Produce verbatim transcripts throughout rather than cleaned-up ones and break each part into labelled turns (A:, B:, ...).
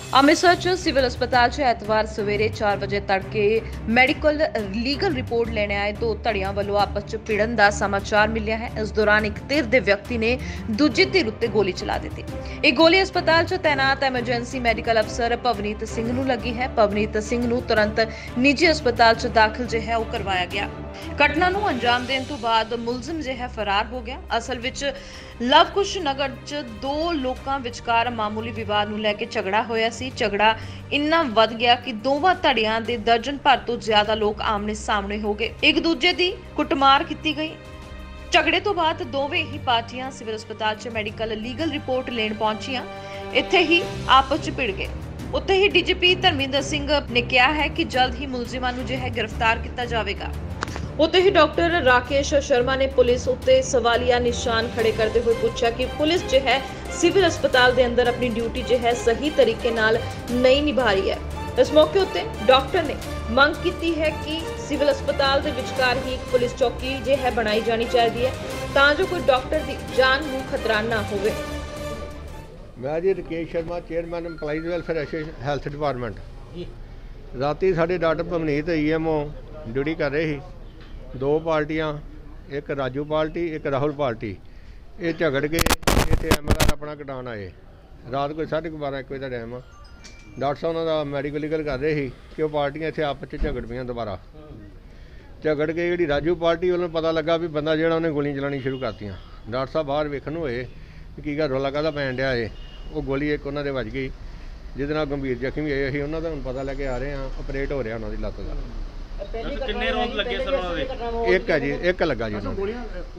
A: ਅੰਮ੍ਰਿਤਸਰ ਚ ਸਿਵਲ ਹਸਪਤਾਲ ਚ ਐਤਵਾਰ ਸਵੇਰੇ ਚਾਰ ਵਜੇ ਤੜਕੇ ਮੈਡੀਕਲ ਲੀਗਲ ਰਿਪੋर्ट ਲੈਣ ਆਏ ਦੋ ਧੜਿਆਂ ਵੱਲੋਂ ਆਪਸ ਚ ਭਿੜਨ ਦਾ ਸਮਾਚਾਰ ਮਿਲਿਆ ਹੈ। ਇਸ ਦੌਰਾਨ ਇੱਕ ਧਿਰ ਦੇ ਵਿਅਕਤੀ ਨੇ ਦੂਜੀ ਧਿਰ ਉੱਤੇ ਗੋਲੀ ਚਲਾ ਦਿੱਤੀ। ਇਹ ਗੋਲੀ ਹਸਪਤਾਲ ਚ ਤੈਨਾਤ ਐਮਰਜੈਂਸੀ ਮੈਡੀਕਲ ਅਫਸਰ ਪਵਨੀਤ ਸਿੰਘ ਨੂੰ ਲੱਗੀ ਹੈ। ਪਵਨੀਤ ਸਿੰਘ ਨੂੰ ਤੁਰੰਤ ਨਿੱਜੀ ਹਸਪਤਾਲ ਚ ਦਾਖਲ ਜੋ ਹੈ ਉਹ ਕਰਵਾਇਆ ਗਿਆ। ਘਟਨਾ ਨੂੰ ਅੰਜਾਮ ਦੇਣ ਤੋਂ ਬਾਅਦ ਮੁਲਜ਼ਮ ਜੋ ਹੈ ਫਰਾਰ ਹੋ ਗਿਆ। ਅਸਲ ਵਿੱਚ ਲਵਕੁਸ਼ ਨਗਰ ਚ ਦੋ ਲੋਕਾਂ ਵਿਚਕਾਰ ਮਾਮੂਲੀ ਵਿਵਾਦ ਨੂੰ ਲੈ ਕੇ ਝਗੜਾ ਹੋਇਆ ਸੀ। ਝਗੜਾ ਇੰਨਾ ਵੱਧ ਗਿਆ ਕਿ ਦੋਵਾਂ ਧੜਿਆਂ ਦੇ ਦਰਜਨ ਭਰ ਤੋਂ ਜ਼ਿਆਦਾ ਲੋਕ ਆਮਨੇ ਸਾਹਮਣੇ ਹੋ ਗਏ। ਇੱਕ ਦੂਜੇ ਦੀ ਕੁੱਟਮਾਰ ਕੀਤੀ ਗਈ। ਝਗੜੇ ਤੋਂ ਬਾਅਦ ਦੋਵੇਂ ਹੀ ਪਾਰਟੀਆਂ ਸਿਵਲ ਹਸਪਤਾਲ 'ਚ ਮੈਡੀਕਲ ਲੀਗਲ ਰਿਪੋर्ट ਲੈਣ ਪਹੁੰਚੀਆਂ। ਇੱਥੇ ਹੀ ਆਪਸ 'ਚ ਭਿੜ ਗਏ। ਉੱਥੇ ਹੀ ਡੀਜੀਪੀ ਧਰਮਿੰਦਰ ਸਿੰਘ ਨੇ ਕਿਹਾ ਹੈ ਕਿ ਜਲਦ ਹੀ ਮੁਲਜ਼ਮਾਂ ਨੂੰ ਜੋ ਹੈ ਗ੍ਰਿਫਤਾਰ ਕੀਤਾ ਜਾਵੇਗਾ। ਉੱਥੇ ਹੀ ਡਾਕਟਰ ਰਾਕੇਸ਼ ਸ਼ਰਮਾ ਨੇ ਪੁਲਿਸ ਉੱਤੇ ਸਵਾਲੀਆ ਨਿਸ਼ਾਨ ਖੜੇ ਕਰਦੇ ਹੋਏ ਪੁੱਛਿਆ ਕਿ ਪੁਲਿਸ ਜੋ ਹੈ ਸਿਵਲ ਹਸਪਤਾਲ ਦੇ ਅੰਦਰ ਆਪਣੀ ਡਿਊਟੀ ਜੋ ਹੈ ਸਹੀ ਤਰੀਕੇ ਨਾਲ ਨਹੀਂ ਨਿਭਾ ਰਹੀ ਹੈ। ਇਸ ਮੌਕੇ ਉੱਤੇ ਡਾਕਟਰ ਨੇ ਮੰਗ ਕੀਤੀ ਹੈ ਕਿ ਸਿਵਲ ਹਸਪਤਾਲ ਦੇ ਵਿਚਕਾਰ ਹੀ ਇੱਕ ਪੁਲਿਸ ਚੌਕੀ ਜੋ ਹੈ ਬਣਾਈ ਜਾਣੀ ਚਾਹੀਦੀ ਹੈ ਤਾਂ ਜੋ ਕੋਈ ਡਾਕਟਰ ਦੀ ਜਾਨ ਨੂੰ ਖਤਰਾ ਨਾ ਹੋਵੇ।
B: मैं जी Rakesh Sharma chairman employees welfare association health department जी। राती साढ़े doctor Pavneet E M O duty कर रहे ही दो पार्टियां एक राजू पार्टी एक राहुल पार्टी ये झगड़ के इतने एम आर अपना कटान आए। रात कोई साढ़े बारह एक बजे का टाइम आ। डॉक्टर साहब उन्होंने मैडिकल लीगल कर रहे ही कि वो पार्टियां इतने आपस में झगड़ पईयां दोबारा झगड़ के जी राजू पार्टी वालों पता लगा भी बंदा जो उन्हें गोलियां चलानी शुरू करतियां। डॉक्टर साहब बाहर वेखन होए की गल रौला काहदा पैण डिया है। वो गोली एक उन्होंने वज गई जिस नाल गंभीर जख्मी होए। असीं उन्हों दा हुण पता लैके आ रहे हैं ऑपरेट हो रहा उन्हों दी लत्त दा।
C: किन्ने राउंड लगे सर उन्होंने?
B: एक है जी एक लगा जी उन्होंने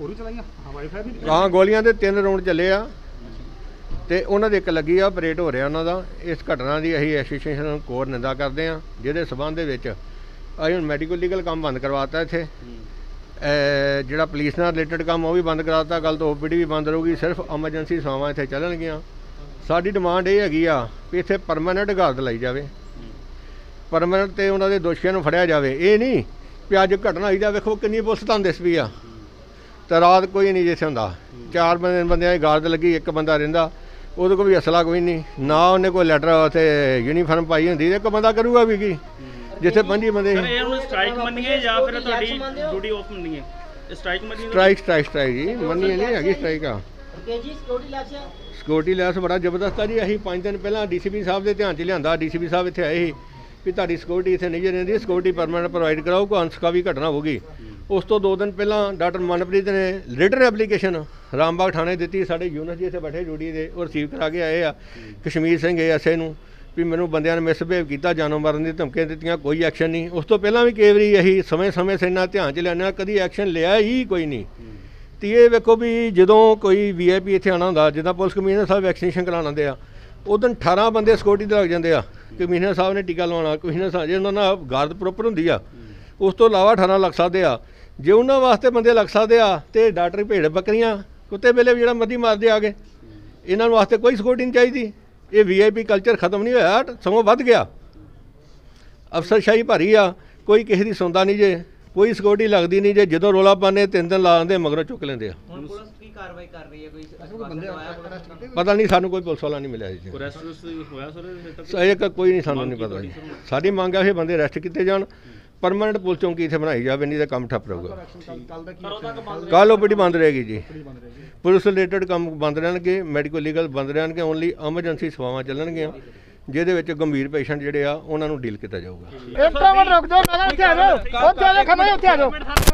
B: हाँ गोलियां दे तीन राउंड चले आ ते उन्हों दे एक लगी आ ऑपरेट हो रहा उन्हों दा। इस घटना की असीं एसोसीएशन कोर निंदा करते हैं जिहदे संबंध दे विच असीं हुण मैडिकल लीगल काम बंद करवाता इत्थे। ਜਿਹੜਾ पुलिस ਨਾਲ रिलेटेड काम वो भी बंद कराता। गल तो ओ पी डी भी बंद रहूगी। सिर्फ एमरजेंसी सेवावां इत्थे ਚੱਲਣਗੀਆਂ। साडी डिमांड ये हैगी आ भी इत्थे परमानेंट गारद लाई जाए परमानेंट ते उन्हां दे दोषियां नूं फड़िया जाए। ये नहीं भी अज घटना होई दा वेखो किन्नी पुलिस तंदिस भी आ ते रात कोई नहीं जिथे हुंदा चार बंदे बंदियां दी गारद लगी एक बंदा रहिंदा उहदे कोल भी असला कोई नहीं ना उन्हें कोई लैटर उत्थे यूनीफार्म पाई हुंदी एक बंदा करूगा भी की जिथे पंजी बंदे
C: स्ट्राइक मन्निए या फिर तुहाडी ड्यूटी ऑफ मन्निए? स्ट्राइक मन्निए
B: स्ट्राइक स्ट्राइक स्ट्राइक जी मन्निए नहीं हैगी स्ट्राइक आ। सिक्योरिटी लैस बड़ा जबरदस्त है जी। असीं पाँच दिन पहला डी सी पी साहब के ध्यान च लिया। डी सी पी साहब इत्थे आए ही भी तुहाडी सिक्योरिटी इत्थे नहीं रहिंदी सिक्योरिटी परमानेंट प्रोवाइड कराओ कोई अनसका भी घटना होगी। उस तो दो दिन पहला डॉक्टर मनप्रीत ने रिटन एप्लीकेशन रामबाग थाने दी। साढ़े यूनिट जी इत्थे बैठे ड्यूटी दे और रिसीव करा के आए आ Kashmir Singh A S A नूं भी मैनू बंदियां ने मिसबिहेव किया जानों मारन दी धमकियां दित्तियां कोई एक्शन नहीं। उस तो पहला भी कई वारी असीं समय समय से इन्ना ध्यान च लिआने कदी एक्शन लिया ही कोई नहीं। तो ये वेखो भी जदों कोई वी आई पी इत्थे आना हुंदा जिद्दां पुलिस कमिश्नर साहब वैक्सीनेशन कराउण आउंदे आ उस दिन अठारह बंदे सिक्योरिटी दे लग जांदे आ। कमिश्नर साहब ने टीका लवाउणा कमिश्नर साहब जे उन्हां नाल गारद प्रॉपर हुंदी आ उस तो इलावा अठारह लग सकदे आ। जे उन्हां वास्ते बंदे लग सकदे आ ते डॉक्टर भेड़ बकरियां कुत्ते वेले भी जिहड़ा मर्जी मारदे आ गए। इन्हां वास्ते कोई सिक्योरिटी नहीं चाहिदी। ये वी आई पी कल्चर खत्म नहीं होया सगों वध गया। अफसरशाही भरी आ कोई किसी की सुनता नहीं जे कोई सिक्योरिटी लगती नहीं जे जदों रौला पाने तीन दिन ला आंदे मगरों चुक लेंदे आ। पता नहीं सानू कोई पुलिस वाला नहीं मिला जी। एक कोई नहीं सानू नहीं पता जी। साडी मंग है बंदे अरेस्ट किए जान परमानेंट पुलिस चौंकी इत्थे बनाई जाए नहीं तो काम ठप रहूगा। कल ओ पी डी बंद रहेगी जी। पुलिस रिलेटेड काम बंद रहणगे मैडिकल लीगल बंद रहणगे ओनली एमरजेंसी सेवावां ਚੱਲਣਗੀਆਂ ਜਿਹਦੇ ਵਿੱਚ ਗੰਭੀਰ ਪੇਸ਼ੈਂਟ ਜਿਹੜੇ ਆ ਉਹਨਾਂ ਨੂੰ ਡੀਲ ਕੀਤਾ ਜਾਊਗਾ।
D: ਇੱਕ ਮਿੰਟ ਰੁਕ ਜਾਓ ਮੈਂ ਇੱਥੇ ਆ ਜਾਓ ਉਹ ਜਾਲੇ ਖਮੇ ਉੱਥੇ ਆ ਜਾਓ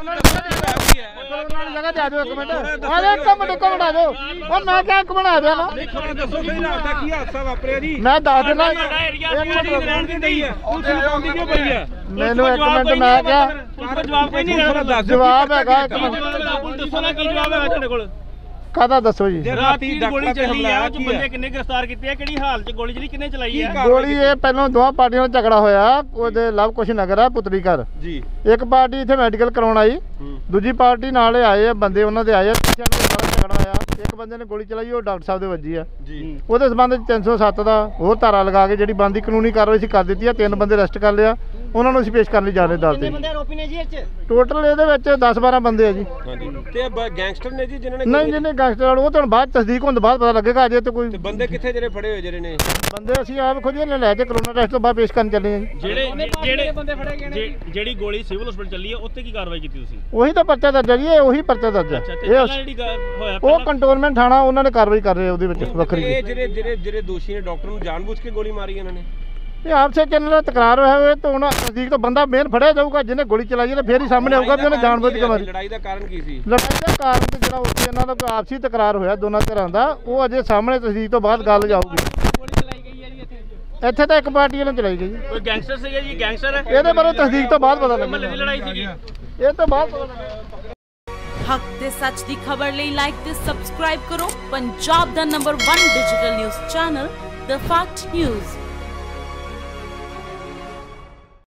D: ਜਗ੍ਹਾ ਤੇ ਆ ਜਾਓ ਇੱਕ ਮਿੰਟ ਅਰੇ ਇੱਕ ਮਿੰਟ ਇੱਕ ਮਿੰਟ ਆ ਜਾਓ ਉਹ ਮੈਂ ਕਿਹਾ ਇੱਕ ਮਿੰਟ ਆ ਜਾਓ ਨਾ
E: ਦੱਸੋ ਸਹੀ ਰਾਤ ਦਾ ਕੀ ਹਾਦਸਾ ਵਾਪਰਿਆ ਜੀ?
D: ਮੈਂ ਦੱਸ ਦਿੰਦਾ
E: ਰਹਿਣ ਦਿੰਦੀ ਹੈ ਪੁਲਿਸ ਪਾਉਂਦੀ ਕਿਉਂ ਪਈ ਹੈ?
D: ਮੈਨੂੰ ਇੱਕ ਮਿੰਟ ਮੈਂ ਕਿਹਾ
E: ਜਵਾਬ ਕੋਈ ਨਹੀਂ ਰਹਿਣਾ।
D: ਜਵਾਬ ਹੈਗਾ ਇੱਕ ਮਿੰਟ
C: ਦੱਸੋ ਨਾ ਕੀ ਜਵਾਬ ਹੈਗਾ ਤੁਹਾਡੇ ਕੋਲ?
D: ਕਾਹਦਾ ਦੱਸੋ ਜੀ?
C: ਰਾਤੀ ਗੋਲੀ ਚੱਲੀ ਆ ਜੋ ਬੰਦੇ ਕਿੰਨੇ ਗ੍ਰਿਫਤਾਰ ਕੀਤੇ ਆ ਕਿਹੜੀ ਹਾਲਤ ਚ ਗੋਲੀ ਜਿਹੜੀ ਕਿੰਨੇ ਚਲਾਈ ਆ?
D: ਗੋਲੀ ਇਹ ਪਹਿਲਾਂ ਦੋਵਾਂ ਪਾਰਟੀਆਂ ਨਾਲ ਝਗੜਾ ਹੋਇਆ ਉਹਦੇ ਲਵਕੁਸ਼ ਨਗਰ ਆ ਪੁਤਲੀ ਘਰ ਜੀ। ਇੱਕ ਪਾਰਟੀ ਇੱਥੇ ਮੈਡੀਕਲ ਕਰਾਉਣ ਆਈ ਦੂਜੀ ਪਾਰਟੀ ਨਾਲ ਆਏ ਆ ਬੰਦੇ ਉਹਨਾਂ ਦੇ ਆਏ ਆ ਝਗੜਾ ਹੋਇਆ ਇੱਕ ਬੰਦੇ ਨੇ ਗੋਲੀ ਚਲਾਈ, ਉਹ ਡਾਕਟਰ ਸਾਹਿਬ ਦੇ ਵੱਜੀ ਆ ਜੀ। ਉਹਦੇ ਸੰਬੰਧ ਵਿੱਚ ਤਿੰਨ ਸੌ ਸੱਤ ਦਾ ਹੋਰ ਧਾਰਾ ਲਗਾ ਕੇ ਜਿਹੜੀ ਬਣਦੀ ਕਾਨੂੰਨੀ ਕਾਰਵਾਈ ਸੀ ਕਰ ਦਿੱਤੀ ਆ। ਤਿੰਨ ਬੰਦੇ ਅਰੈਸਟ ਕਰ ਲਿਆ, ਉਹਨਾਂ ਨੂੰ ਅਸੀਂ ਪੇਸ਼ ਕਰਨ ਲਈ ਜਾ ਰਹੇ ਅਦਾਲਤ।
E: ਬੰਦੇ ਆਰੋਪੀ ਨੇ ਜੀ ਇਹ ਚ
D: ਟੋਟਲ ਇਹਦੇ ਵਿੱਚ ਦਸ ਬਾਰਾਂ ਬੰਦੇ ਆ ਜੀ।
F: ਹਾਂਜੀ ਤੇ ਗੈਂਗਸਟਰ ਨੇ ਜੀ ਜਿਨ੍ਹਾਂ ਨੇ
D: ਨਹੀਂ ਜਿਹਨੇ ਗੈਂਗਸਟਰ ਉਹ ਤੁਹਾਨੂੰ ਬਾਅਦ ਤਸਦੀਕ ਹੋਣ ਤੋਂ ਬਾਅਦ ਪਤਾ ਲੱਗੇਗਾ। ਅਜੇ ਤੇ ਕੋਈ
F: ਤੇ ਬੰਦੇ ਕਿੱਥੇ ਜਿਹੜੇ ਫੜੇ ਹੋਏ ਜਿਹੜੇ ਨੇ
D: ਬੰਦੇ ਅਸੀਂ ਆਪ ਖੁਦ ਹੀ ਲੈ ਕੇ ਕਰੋਨਾ ਟੈਸਟ ਤੋਂ ਬਾਅਦ ਪੇਸ਼ ਕਰਨ ਚੱਲੇ ਆ ਜੀ।
C: ਜਿਹੜੇ ਜਿਹੜੇ ਬੰਦੇ ਫੜੇ ਗਏ ਨੇ, ਜਿਹੜੀ ਗੋਲੀ ਸਿਵਲ ਹਸਪੀਟਲ ਚੱਲੀ ਹੈ ਉੱਤੇ ਕੀ ਕਾਰਵਾਈ ਕੀਤੀ ਤੁਸੀਂ?
D: ਉਹੀ ਤਾਂ ਪਰਚਾ ਦਰਜ ਹੈ ਜੀ, ਇਹ ਉਹੀ ਪਰਚਾ ਦਰਜ ਹੈ।
C: ਅੱਛਾ ਤੇ
D: ਇਹ
C: ਪਹਿਲਾਂ
D: ਉਸ-
C: ਜਿਹੜੀ ਗੱਲ ਹੋਇਆ
D: ਉਹ ਕੰਟਰੋਲਮੈਂਟ ਥਾਣਾ ਉਹਨਾਂ ਨੇ ਕਾਰਵਾਈ ਕਰ ਰਹੇ ਉਹਦੇ ਵਿੱਚ ਵੱਖਰੀ।
F: ਇਹ ਜਿਹੜੇ ਜਿਹੜੇ ਜਿਹੜੇ ਦੋਸ਼ੀ ਨੇ ਡਾਕਟਰ ਨੂੰ ਜਾਣਬੁੱਝ ਕੇ ਗੋਲੀ ਮਾਰੀ ਇਹਨਾਂ ਨੇ?
D: ਇਹ ਆਪਸੇ ਚੱਲਣ ਦਾ ਤਕਰਾਰ ਹੋਇਆ ਹੋਇਆ ਤਾਂ ਹੁਣ ਤਸਦੀਕ ਤੋਂ ਬੰਦਾ ਮੇਨ ਫੜਿਆ ਜਾਊਗਾ ਜਿਹਨੇ ਗੋਲੀ ਚਲਾਈ ਹੈ, ਫੇਰ ਹੀ ਸਾਹਮਣੇ ਆਊਗਾ ਵੀ ਉਹਨੇ ਜਾਣਬੁੱਝ ਕੇ ਮਾਰੀ।
F: ਲੜਾਈ ਦਾ ਕਾਰਨ ਕੀ ਸੀ?
D: ਲੜਾਈ ਦਾ ਕਾਰਨ ਤੇ ਜਿਹੜਾ ਉੱਥੇ ਇਹਨਾਂ ਦਾ ਕੋਈ ਆਪਸੀ ਤਕਰਾਰ ਹੋਇਆ ਦੋਨਾਂ ਧਿਰਾਂ ਦਾ, ਉਹ ਅਜੇ ਸਾਹਮਣੇ ਤਸਦੀਕ ਤੋਂ ਬਾਅਦ ਗੱਲ ਜਾਊਗੀ।
E: ਗੋਲੀ ਚਲਾਈ ਗਈ ਹੈ ਜੀ ਇੱਥੇ
D: ਇੱਥੇ ਤਾਂ ਇੱਕ ਪਾਰਟੀ ਵੱਲੋਂ ਚਲਾਈ ਗਈ।
C: ਕੋਈ ਗੈਂਗਸਟਰ ਸੀਗਾ ਜੀ? ਗੈਂਗਸਟਰ ਹੈ
D: ਇਹਦੇ ਬਾਰੇ ਤਸਦੀਕ ਤੋਂ ਬਾਅਦ ਪਤਾ
C: ਮਹੱਲੇ ਦੀ
D: ਲੱਗੇਗਾ।
C: ਲੜਾਈ ਸੀਗੀ?
D: ਇਹ ਤੋਂ ਬਾਅਦ ਪਤਾ ਲੱਗੇਗਾ।
G: ਹੱਕ ਤੇ ਸੱਚ ਦੀ ਖਬਰ ਲਈ ਲਾਈਕ ਤੇ ਸਬਸਕ੍ਰਾਈਬ ਕਰੋ ਪੰਜਾਬ ਦਾ ਨੰਬਰ ਇੱਕ digital news channel the fact news.